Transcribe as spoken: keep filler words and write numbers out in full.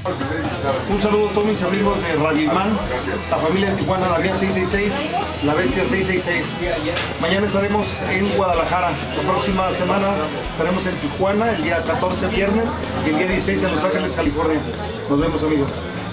Un saludo a todos mis amigos de Radio Imán, la familia de Tijuana, Damián seiscientos sesenta y seis, La Bestia seiscientos sesenta y seis. Mañana estaremos en Guadalajara. La próxima semana estaremos en Tijuana, el día catorce viernes, y el día dieciséis en Los Ángeles, California. Nos vemos, amigos.